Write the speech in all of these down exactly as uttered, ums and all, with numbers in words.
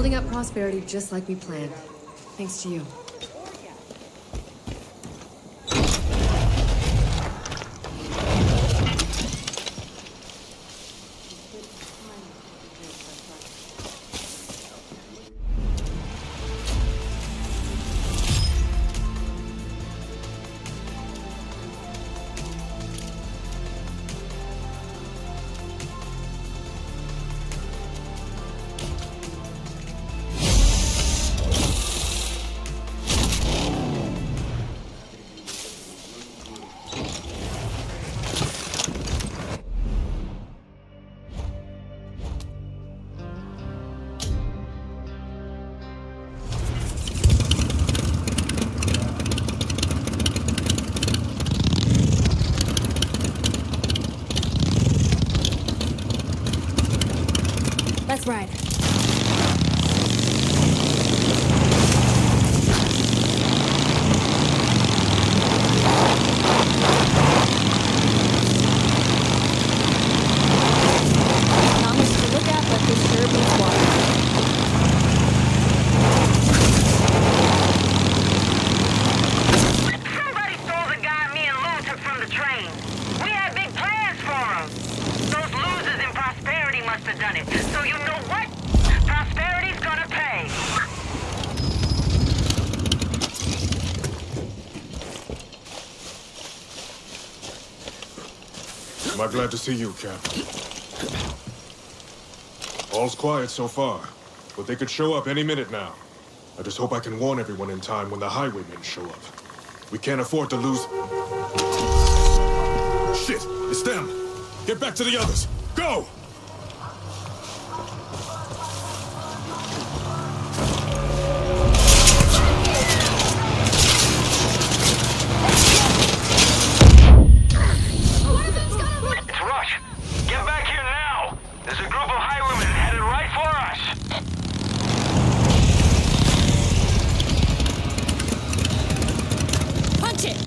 building up Prosperity just like we planned. Thanks to you. Let's ride. Not much to look at, but this sure beats water. Somebody stole the guy me and Lou took from the train. We had big plans for him. Those losers in Prosperity must have done it. So you know what? Prosperity's gonna pay. Am I glad to see you, Captain? All's quiet so far, but they could show up any minute now. I just hope I can warn everyone in time when the highwaymen show up. We can't afford to lose... Shit! It's them! Get back to the others! Go! It's Rush. Get back here now. There's a group of highwaymen headed right for us. Punch it!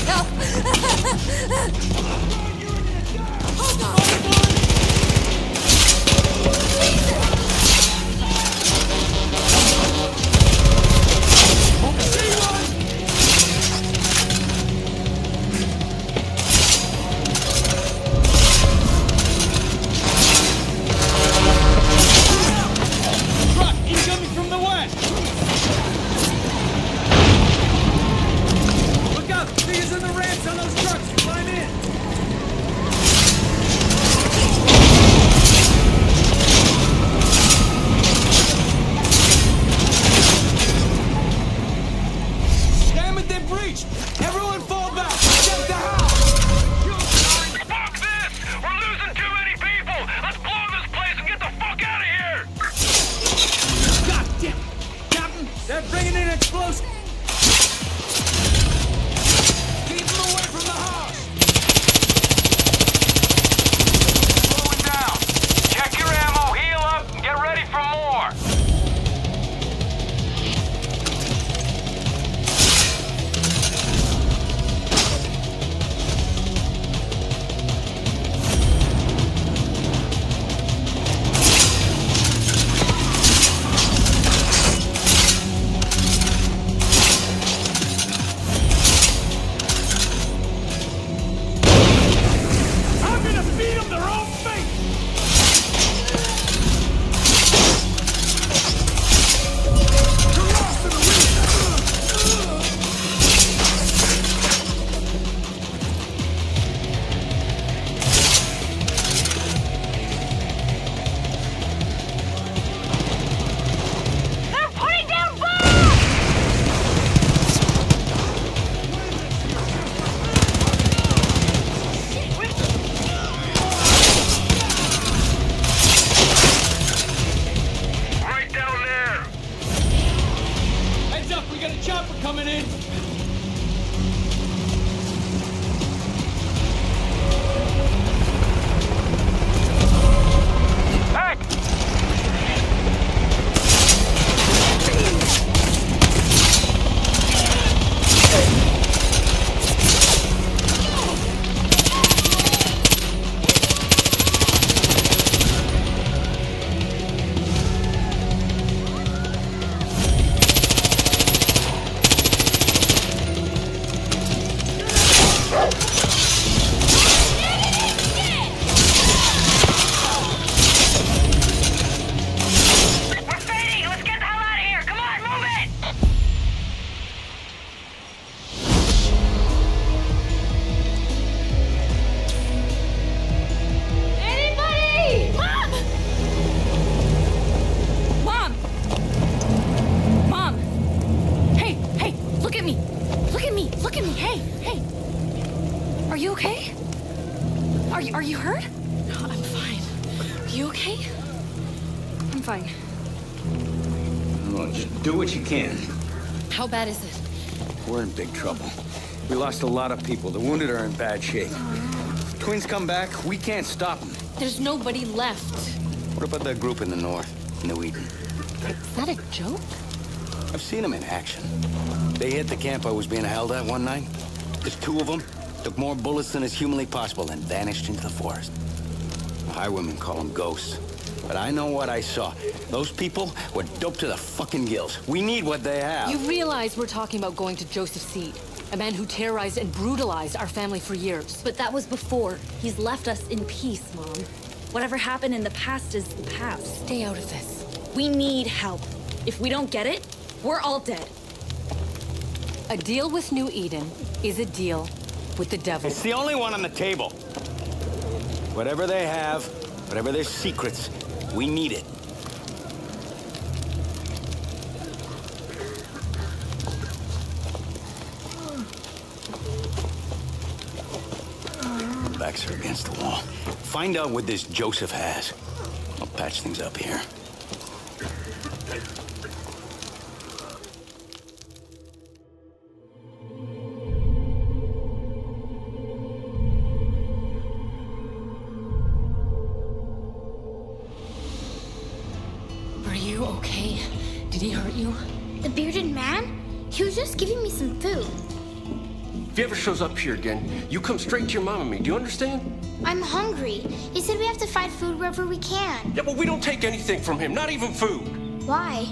fine. Well, just do what you can. How bad is it? We're in big trouble. We lost a lot of people. The wounded are in bad shape. If twins come back, we can't stop them. There's nobody left. What about that group in the north, New Eden? Is that a joke? I've seen them in action. They hit the camp I was being held at one night. There's two of them. Took more bullets than is humanly possible and vanished into the forest. The highwaymen call them ghosts. But I know what I saw. Those people were doped to the fucking gills. We need what they have. You realize we're talking about going to Joseph Seed, a man who terrorized and brutalized our family for years. But that was before. He's left us in peace, Mom. Whatever happened in the past is the past. Stay out of this. We need help. If we don't get it, we're all dead. A deal with New Eden is a deal with the devil. It's the only one on the table. Whatever they have, whatever their secrets, we need it. Backs are against the wall. Find out what this Joseph has. I'll patch things up here. Are you okay? Did he hurt you? The bearded man? He was just giving me some food. If he ever shows up here again, you come straight to your mom and me. Do you understand? I'm hungry. He said we have to find food wherever we can. Yeah, but we don't take anything from him, not even food. Why?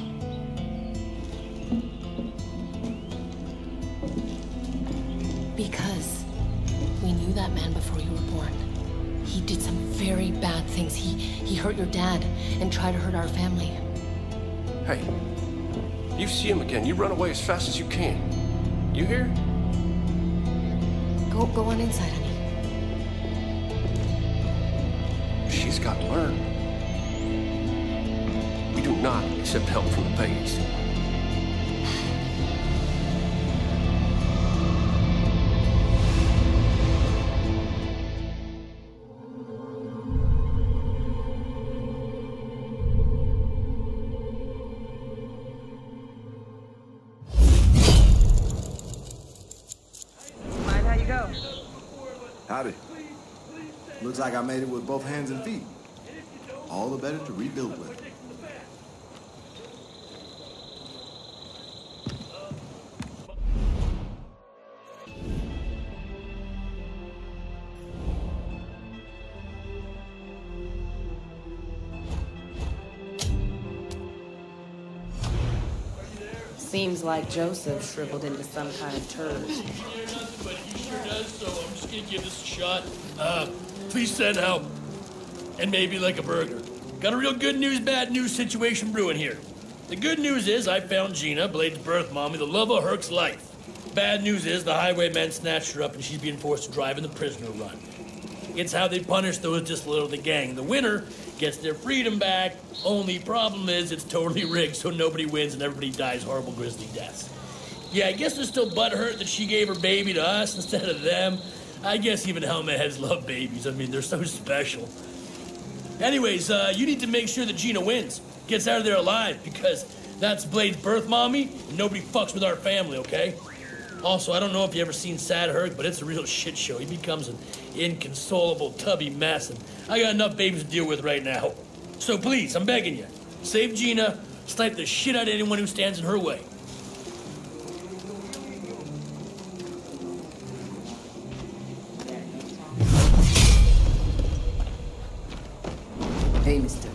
Because we knew that man before you were born. He did some very bad things. He, he hurt your dad and tried to hurt our family. Hey, you see him again, you run away as fast as you can. You hear? Go, go on inside, honey. She's got to learn. We do not accept help from the Pagans. Mind how you go? Howdy. Looks like I made it with both hands and feet. All the better to rebuild with. Seems like Joseph shriveled into some kind of turd. He sure does, so I'm just gonna give this a shot. Uh, please send help. And maybe like a burger. Got a real good news, bad news situation brewing here. The good news is I found Gina, Blade's birth mommy, the love of Herc's life. Bad news is the highwaymen snatched her up and she's being forced to drive in the prisoner run. It's how they punish those disloyal to the gang. The winner gets their freedom back. Only problem is it's totally rigged, so nobody wins and everybody dies horrible grisly deaths. Yeah, I guess they're still butthurt that she gave her baby to us instead of them. I guess even helmet heads love babies. I mean, they're so special. Anyways, uh, you need to make sure that Gina wins. Gets out of there alive, because that's Blade's birth mommy, and nobody fucks with our family, okay? Also, I don't know if you ever seen Sad Herc, but it's a real shit show. He becomes an inconsolable, tubby mess, and I got enough babies to deal with right now. So please, I'm begging you, save Gina, snipe the shit out of anyone who stands in her way. Hey, mister.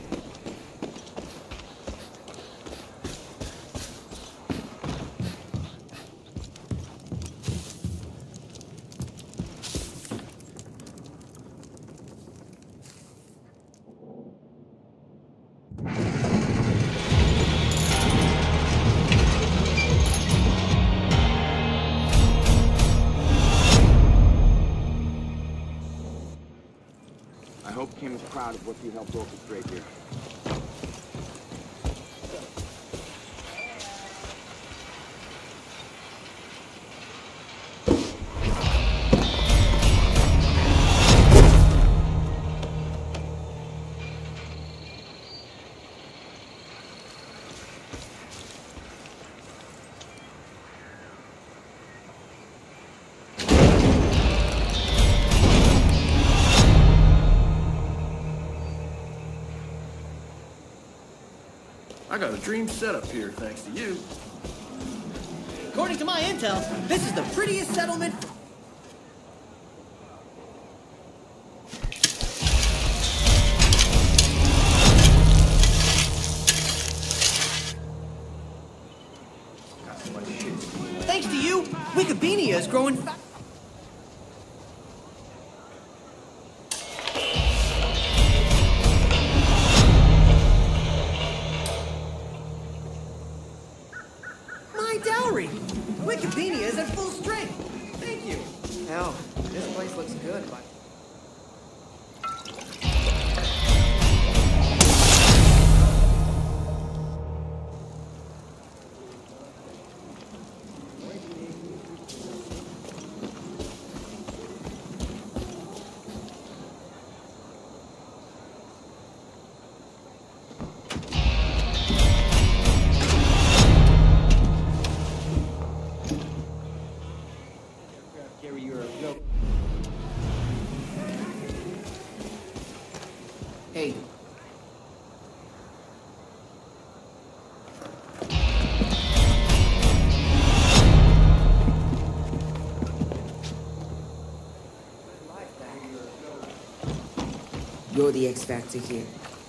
I hope Kim is proud of what you helped orchestrate here. I got a dream setup here, thanks to you. According to my intel, this is the prettiest settlement. Thanks to you, Wikipedia is growing fast. Dowry! Wikipedia is at full strength! Thank you! Hell, this place looks good, but... Hey. You're the X factor here.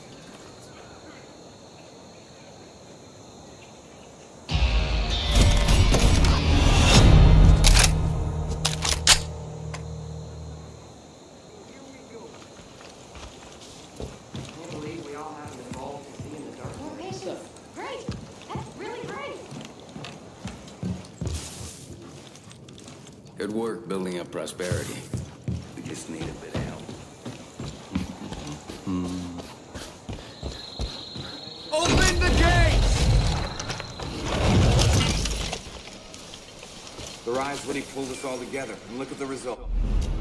Good work building up prosperity. We just need a bit of help. Open the gates! The rise when he pulled us all together, and look at the result.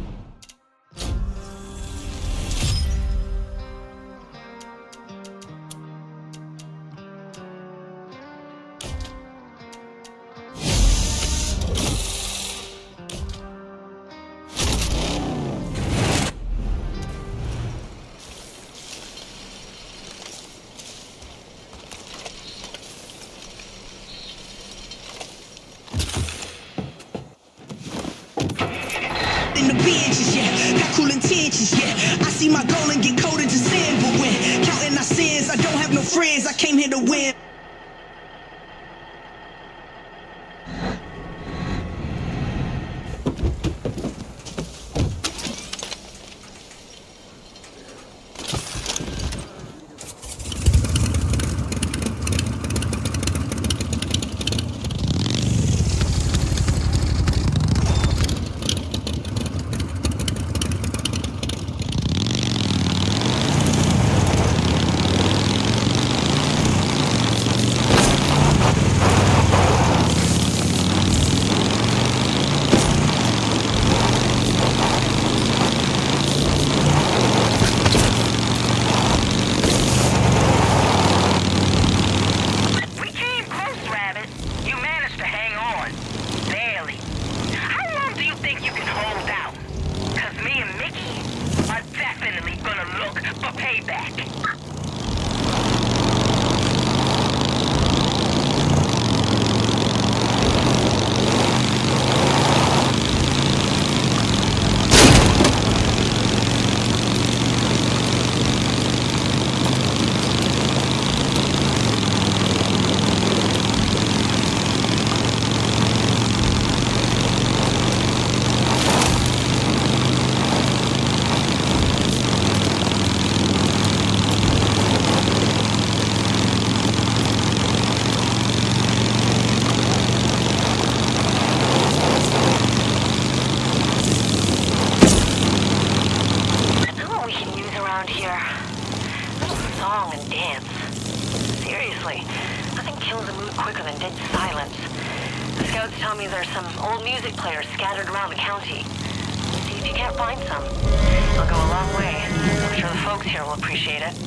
In the benches, yeah, got cool intentions, yeah. I see my goal and get coded to sin, but when counting our sins, I don't have no friends. I came here to win. Tell me there's some old music players scattered around the county. See if you can't find some. They'll go a long way. I'm sure the folks here will appreciate it.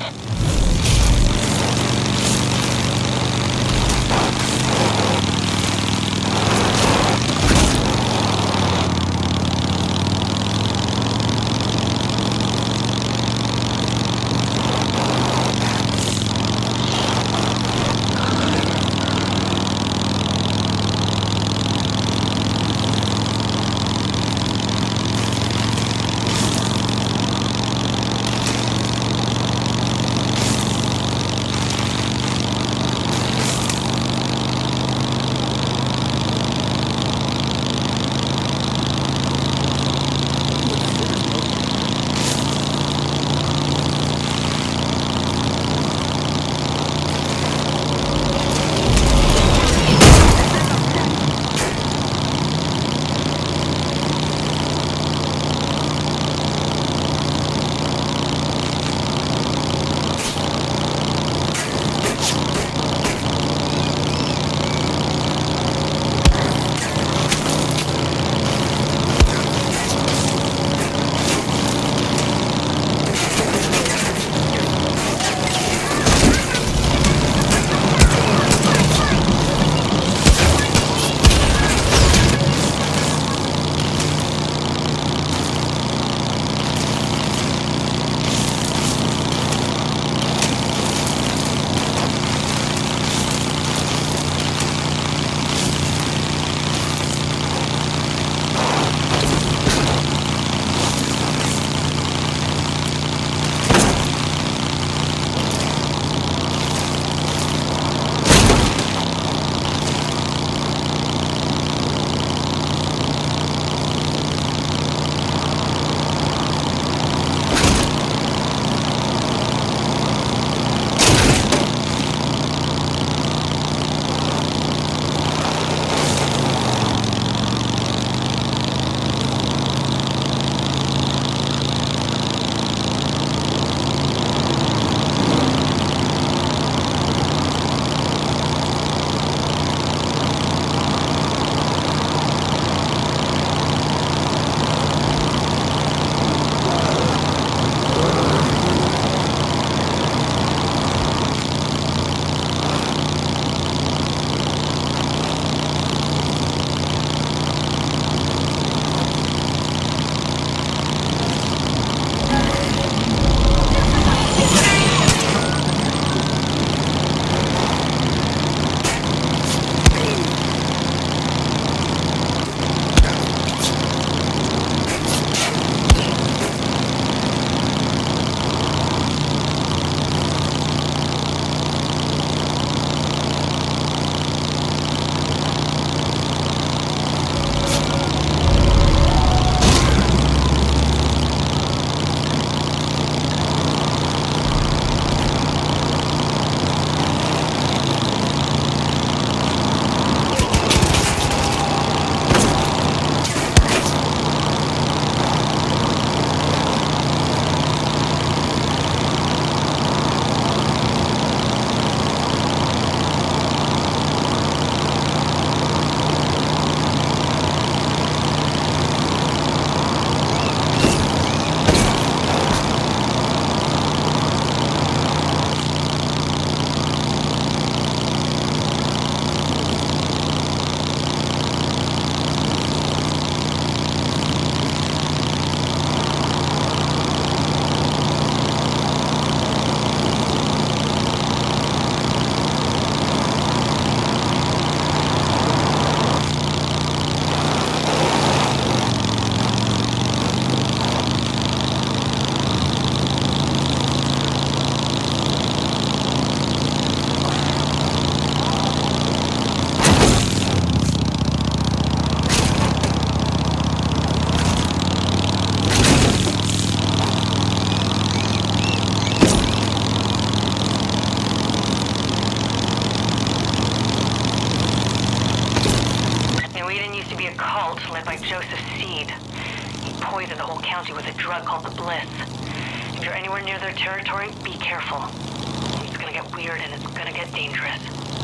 weed. He poisoned the whole county with a drug called the Bliss. If you're anywhere near their territory, be careful. It's gonna get weird and it's gonna get dangerous.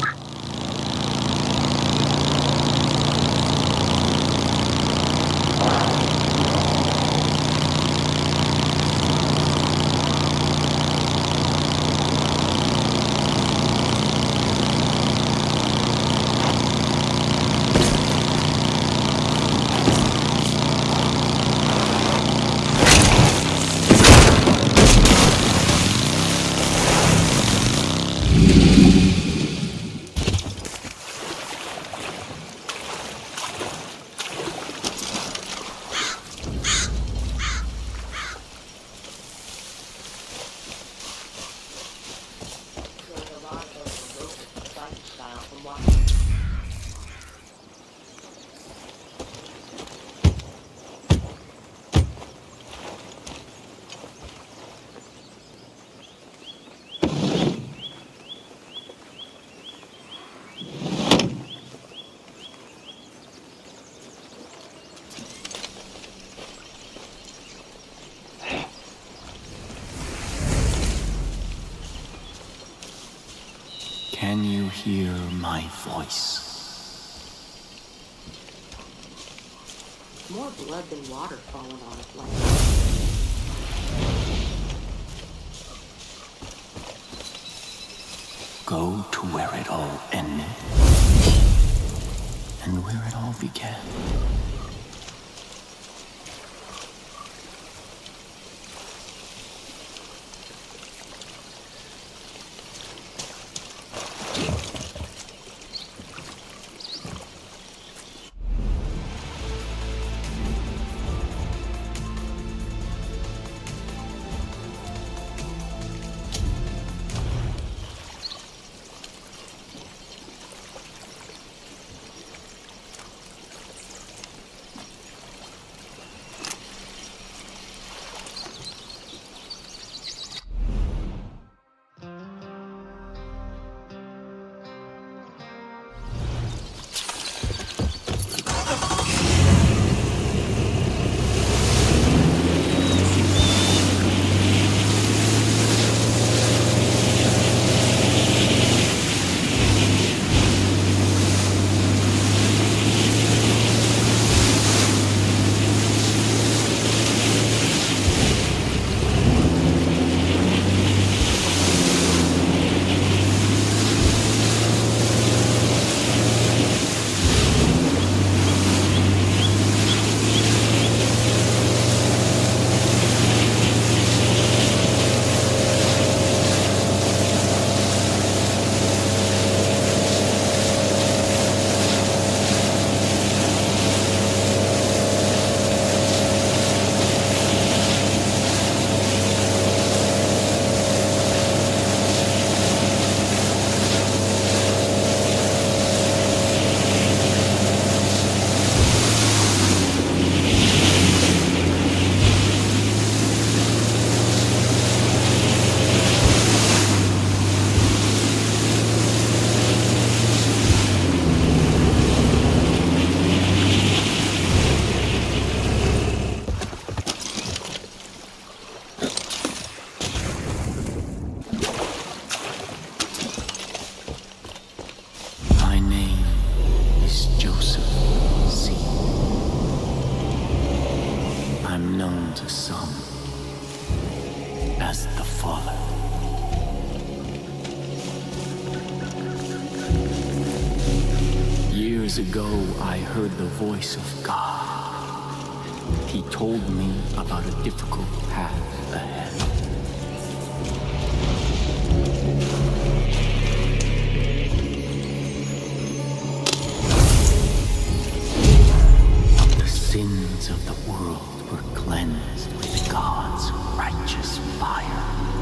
Can you hear my voice? More blood than water falling on it like Go to where it all ended and where it all began. Years ago, I heard the voice of God. He told me about a difficult path ahead. The sins of the world were cleansed with God's righteous fire.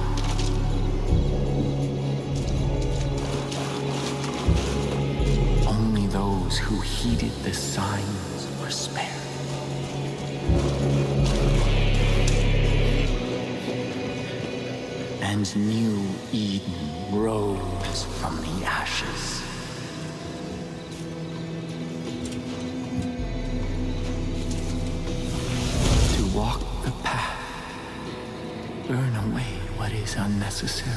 Only those who heeded the signs were spared. And new Eden rose from the ashes. Burn away what is unnecessary.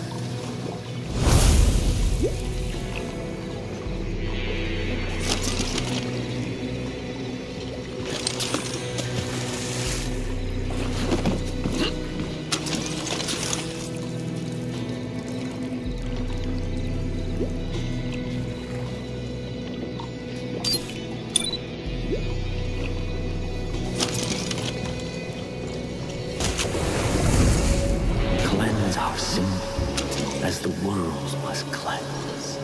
Our sin as the world was cleansed.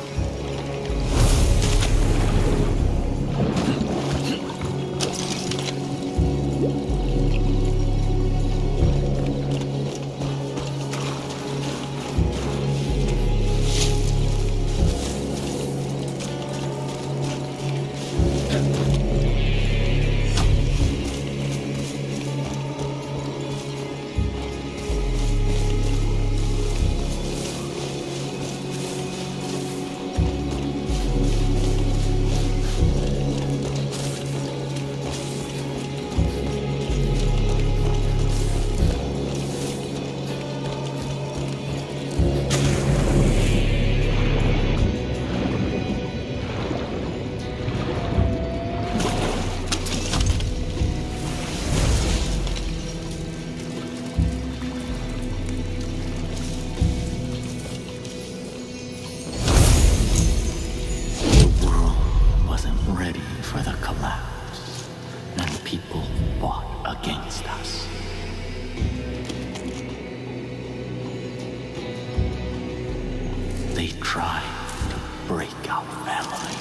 They tried to break our family.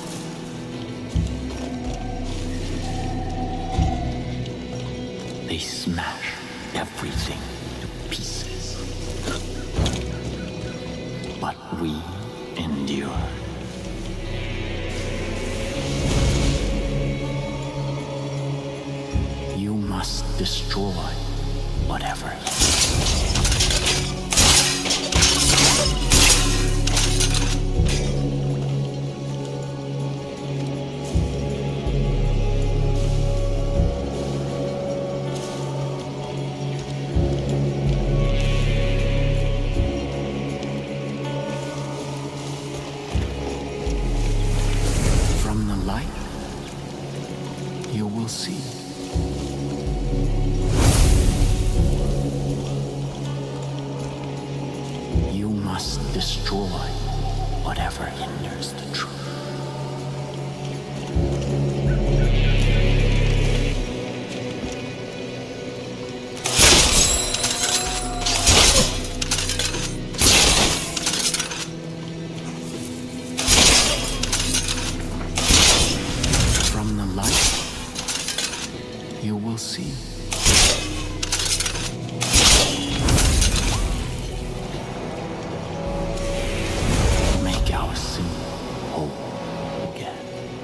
They smashed everything to pieces. But we endured. You must destroy whatever it is. You will see. You must destroy whatever hinders the truth. From the light, you will see. Make our sin whole again.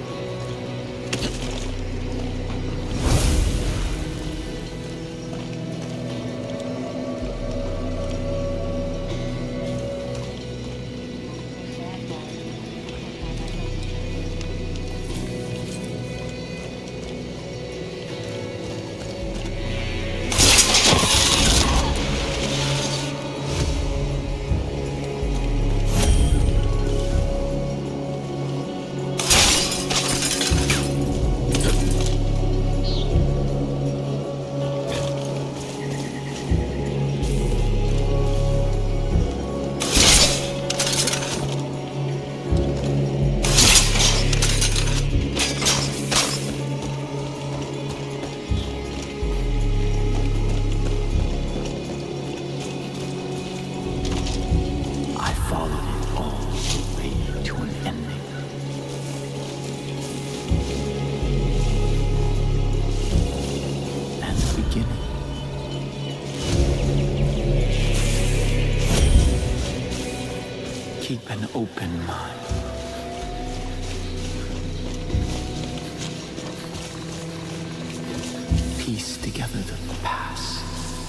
Keep an open mind. Piece together the past.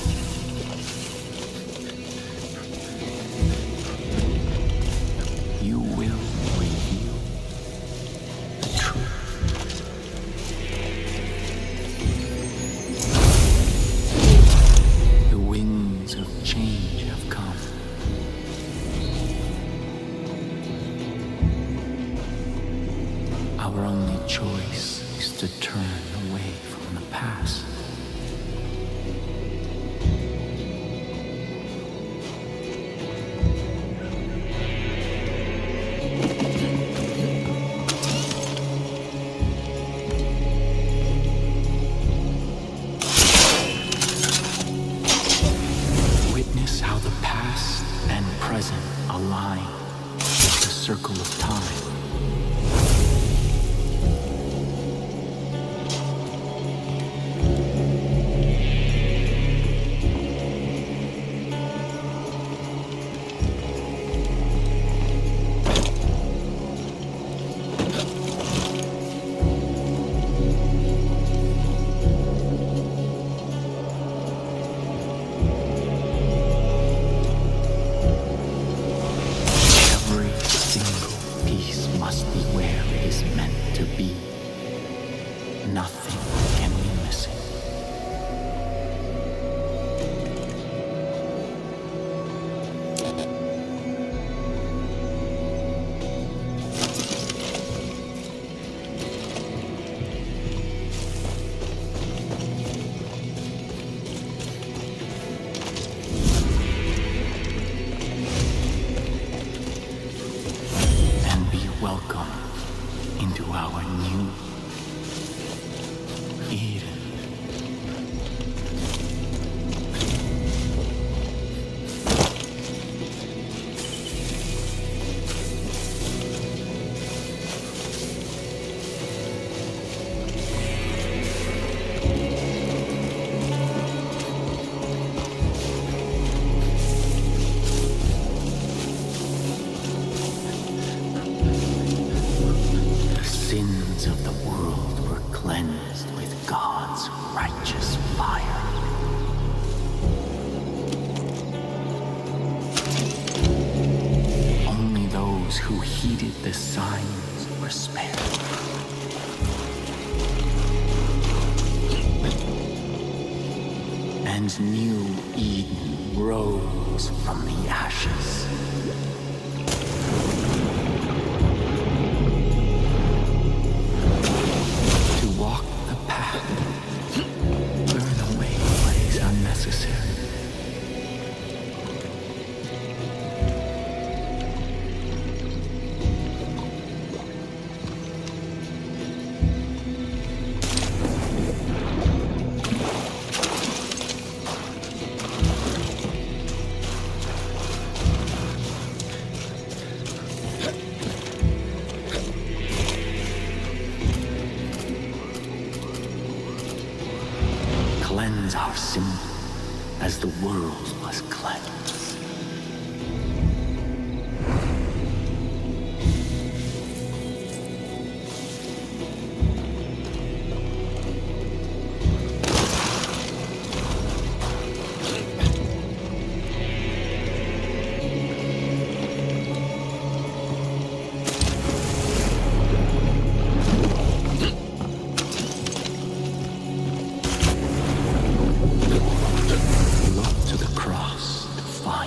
You will reveal the truth. The wind righteous fire. Only those who heeded the signs were spared. And new Eden rose from the ashes. To walk the path, burn away what is unnecessary. Cleanse our sin as the world was cleansed. Look to the cross to find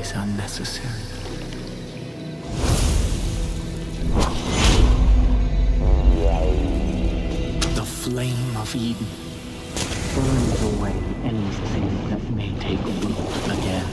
is unnecessary. The flame of Eden burns away anything that may take root again.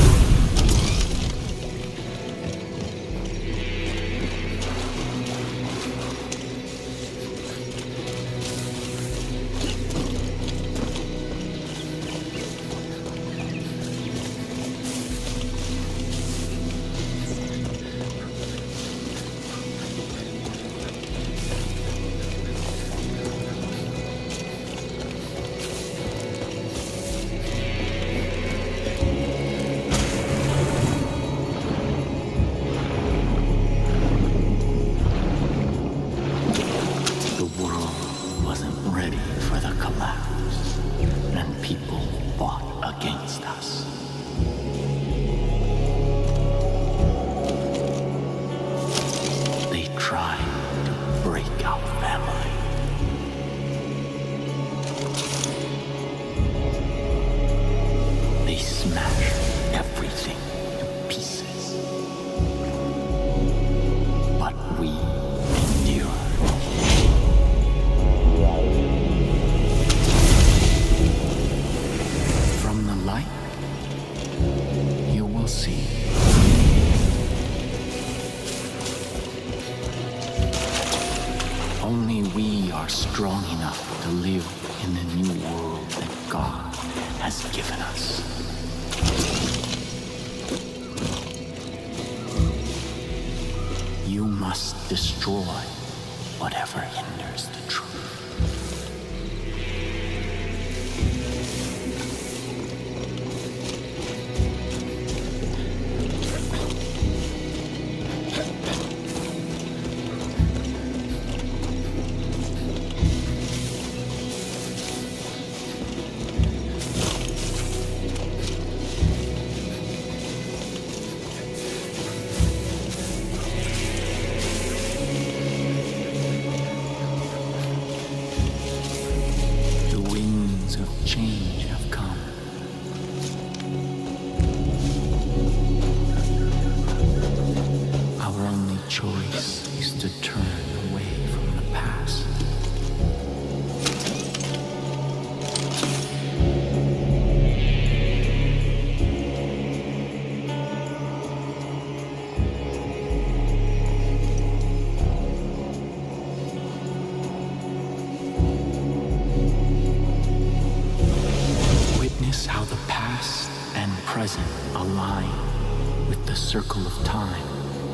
Strong enough to live in the new world that God has given us. You must destroy whatever hinders the truth. Change have come. Our only choice is to turn away from the past. How the past and present align with the circle of time.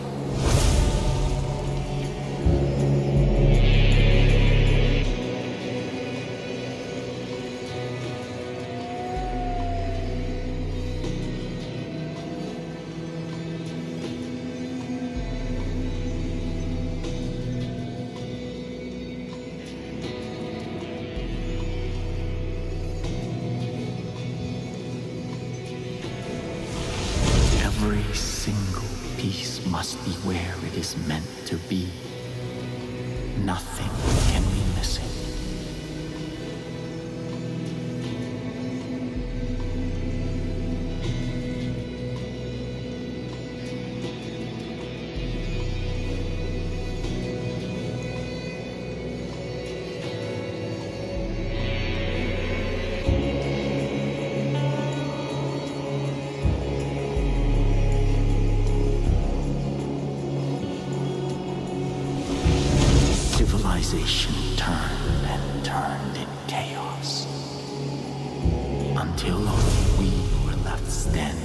Every single piece must be where it is meant to be. Nothing can be missing. Civilization turned and turned in chaos, until only we were left standing.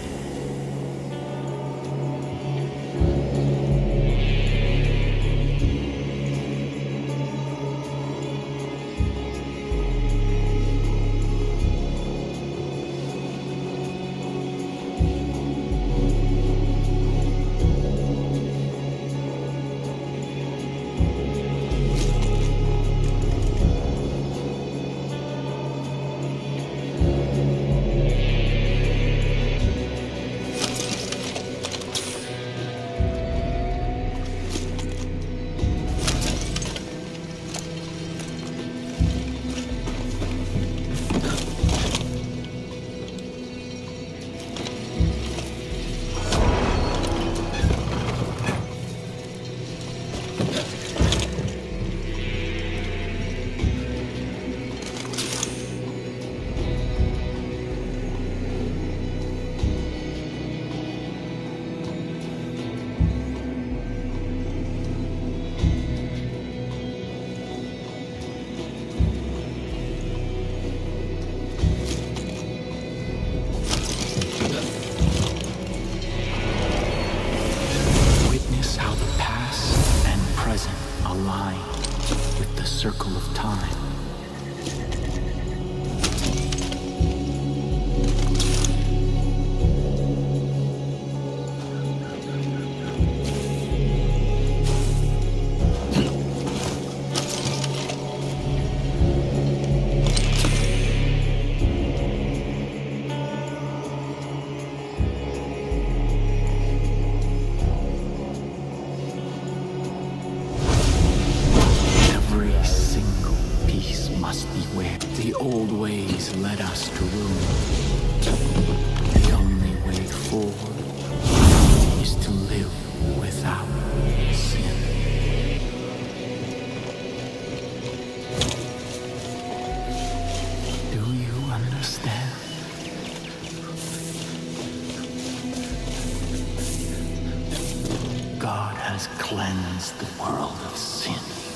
has cleansed the world of sin.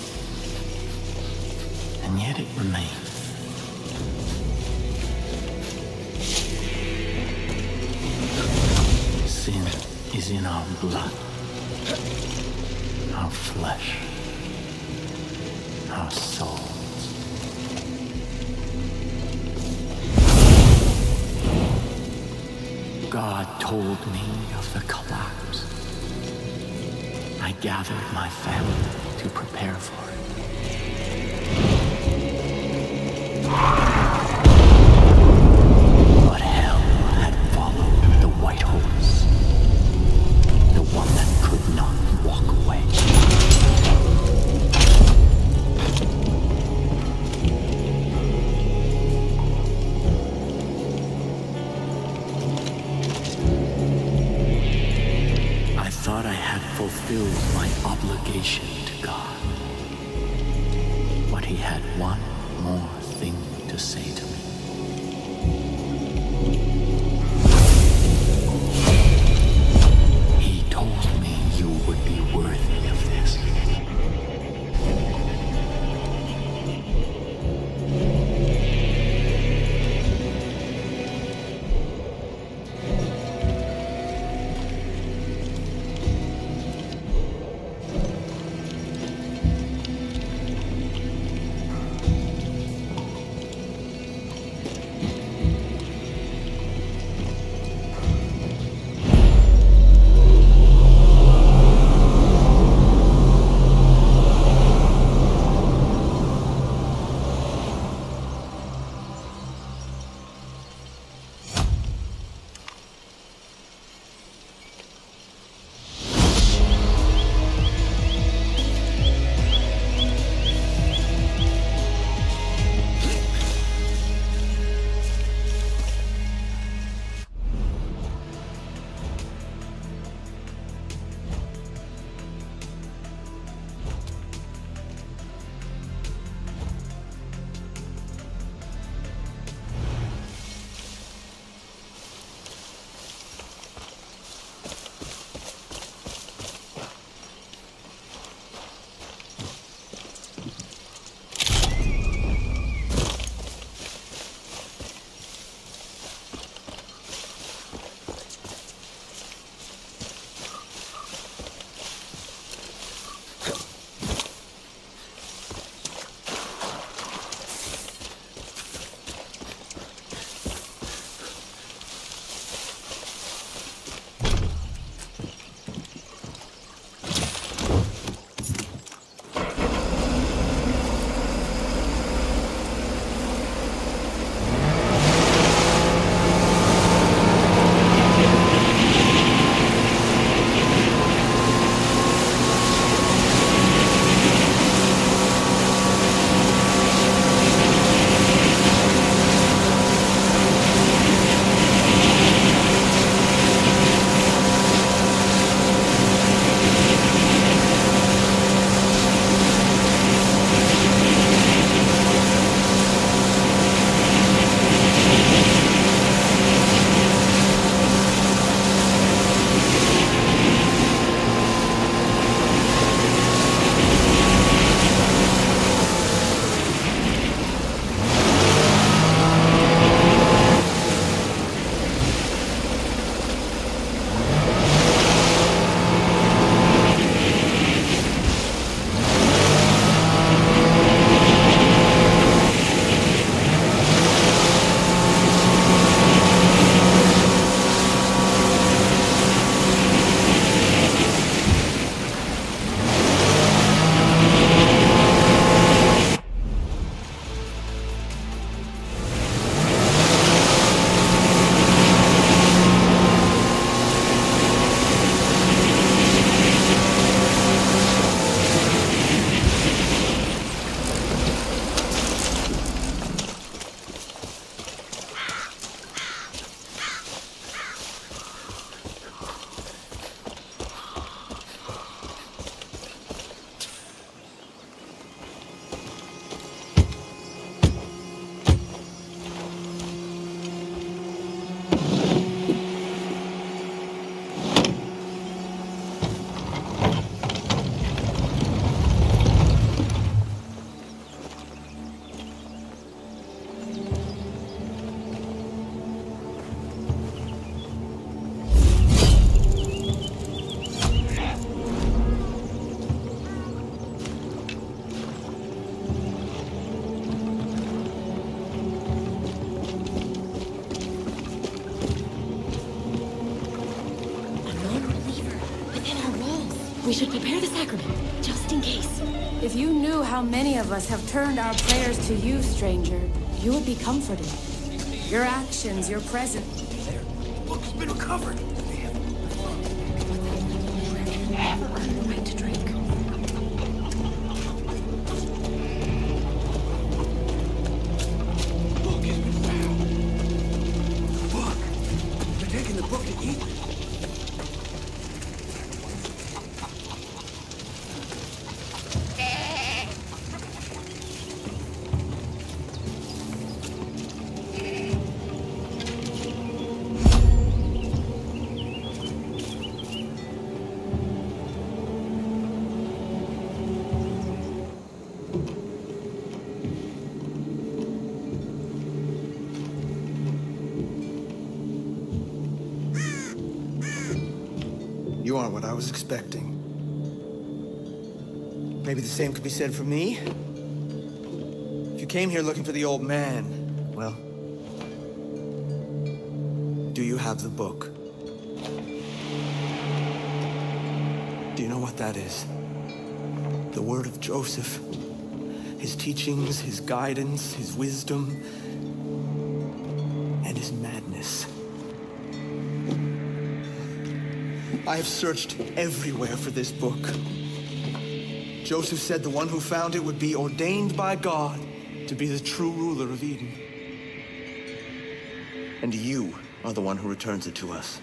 And yet it remains. Sin is in our blood, our flesh, our souls. God told me of the collapse. I gathered my family to prepare for it. But hell had followed the white horse, the one that could not walk away. I thought I had fulfilled my obligation to God. But he had one more thing to say to me. He told me you would be worthy of this. We should prepare the sacrament, just in case. If you knew how many of us have turned our prayers to you, stranger, you would be comforted. Your actions, your presence. There. Book has been recovered. Have a right to drink. Book has been found. The book. They're taking the book to Ethan. You aren't what I was expecting. Maybe the same could be said for me. If you came here looking for the old man, well, do you have the book? Do you know what that is? The word of Joseph. His teachings, his guidance, his wisdom, and his madness. I have searched everywhere for this book. Joseph said the one who found it would be ordained by God to be the true ruler of Eden. And you are the one who returns it to us.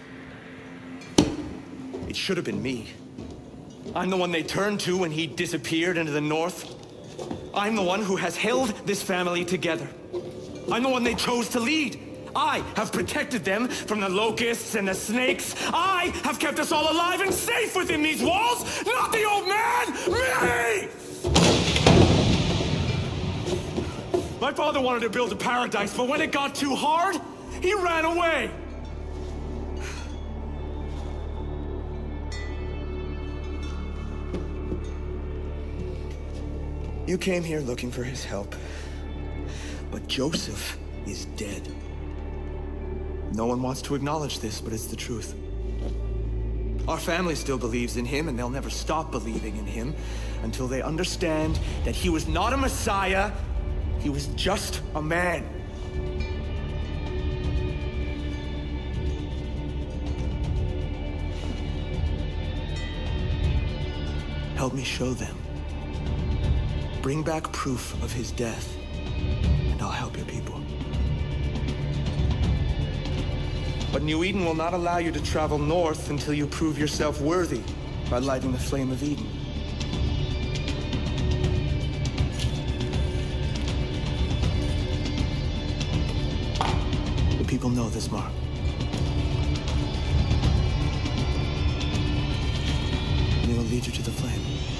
It should have been me. I'm the one they turned to when he disappeared into the north. I'm the one who has held this family together. I'm the one they chose to lead. I have protected them from the locusts and the snakes. I have kept us all alive and safe within these walls, not the old man, me! My father wanted to build a paradise, but when it got too hard, he ran away. You came here looking for his help, but Joseph is dead. No one wants to acknowledge this, but it's the truth. Our family still believes in him, and they'll never stop believing in him until they understand that he was not a messiah, he was just a man. Help me show them. Bring back proof of his death, and I'll help your people. But New Eden will not allow you to travel north until you prove yourself worthy by lighting the flame of Eden. The people know this, Mark. They will lead you to the flame.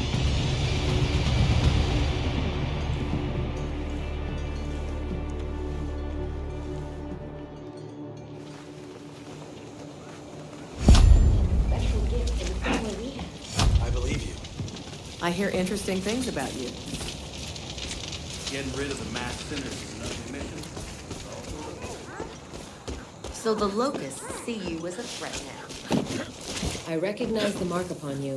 I hear interesting things about you. Getting rid of the mass sinners is another mission. So the locusts see you as a threat now. I recognize the mark upon you.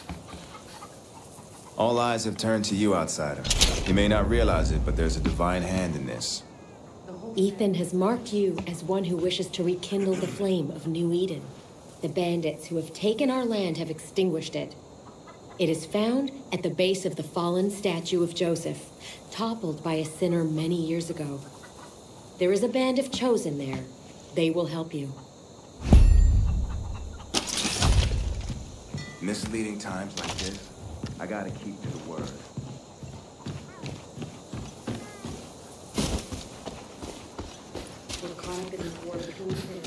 All eyes have turned to you, outsider. You may not realize it, but there's a divine hand in this. Ethan has marked you as one who wishes to rekindle the flame of New Eden. The bandits who have taken our land have extinguished it. It is found at the base of the fallen statue of Joseph, toppled by a sinner many years ago. There is a band of chosen there. They will help you. Misleading times like this, I gotta keep to the word. We're caught up in this war between